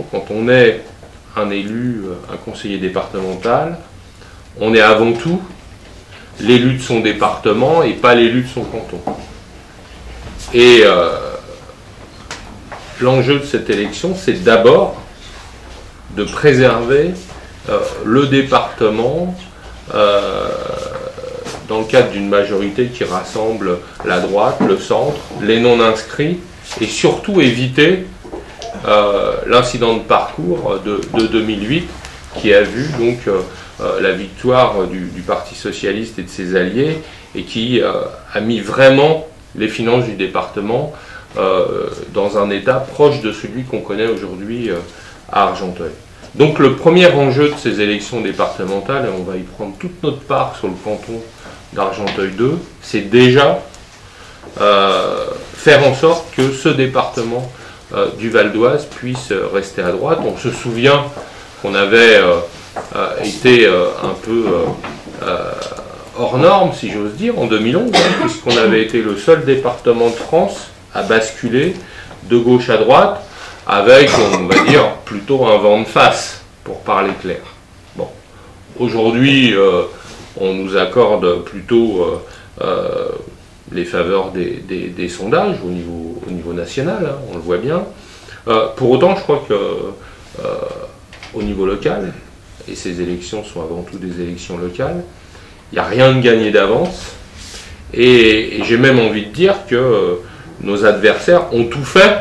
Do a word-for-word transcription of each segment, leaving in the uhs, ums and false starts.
quand on est un élu, un conseiller départemental, on est avant tout l'élu de son département et pas l'élu de son canton. Et euh, l'enjeu de cette élection, c'est d'abord de préserver euh, le département euh, dans le cadre d'une majorité qui rassemble la droite, le centre, les non-inscrits, et surtout éviter euh, l'incident de parcours de, de deux mille huit qui a vu donc euh, euh, la victoire du, du Parti socialiste et de ses alliés et qui euh, a mis vraiment les finances du département euh, dans un état proche de celui qu'on connaît aujourd'hui euh, à Argenteuil. Donc le premier enjeu de ces élections départementales, et on va y prendre toute notre part sur le canton d'Argenteuil deux, c'est déjà euh, faire en sorte que ce département euh, du Val d'Oise puisse rester à droite. On se souvient qu'on avait euh, euh, été euh, un peu euh, euh, hors norme, si j'ose dire, en deux mille onze, hein, puisqu'on avait été le seul département de France à basculer de gauche à droite, avec, on va dire, plutôt un vent de face, pour parler clair. Bon. Aujourd'hui, euh, on nous accorde plutôt euh, euh, les faveurs des, des, des sondages au niveau, au niveau national, hein, on le voit bien. Euh, pour autant, je crois que euh, au niveau local, et ces élections sont avant tout des élections locales, il n'y a rien de gagné d'avance, et, et j'ai même envie de dire que euh, nos adversaires ont tout fait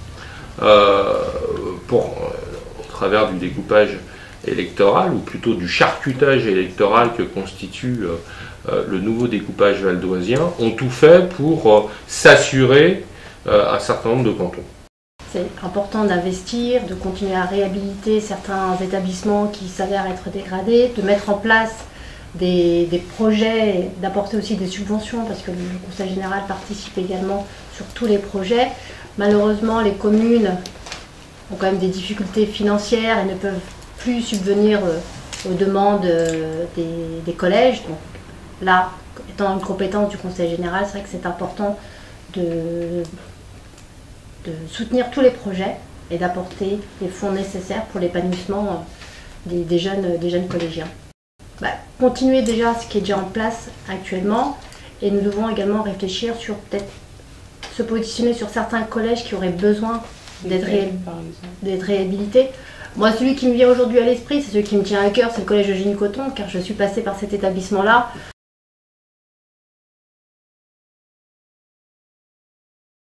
euh, pour, euh, au travers du découpage électoral, ou plutôt du charcutage électoral que constitue euh, euh, le nouveau découpage valdoisien, ont tout fait pour euh, s'assurer euh, un certain nombre de cantons. C'est important d'investir, de continuer à réhabiliter certains établissements qui s'avèrent être dégradés, de mettre en place des, des projets, d'apporter aussi des subventions, parce que le Conseil général participe également sur tous les projets. Malheureusement, les communes ont quand même des difficultés financières et ne peuvent plus subvenir aux demandes des, des collèges. Donc là, étant une compétence du Conseil général, c'est vrai que c'est important de, de soutenir tous les projets et d'apporter les fonds nécessaires pour l'épanouissement des, des, jeunes, des jeunes collégiens. Bah, continuer déjà ce qui est déjà en place actuellement, et nous devons également réfléchir sur peut-être se positionner sur certains collèges qui auraient besoin d'être ré... réhabilités. Moi, celui qui me vient aujourd'hui à l'esprit, c'est celui qui me tient à cœur, c'est le collège Eugénie Cotton, car je suis passée par cet établissement-là.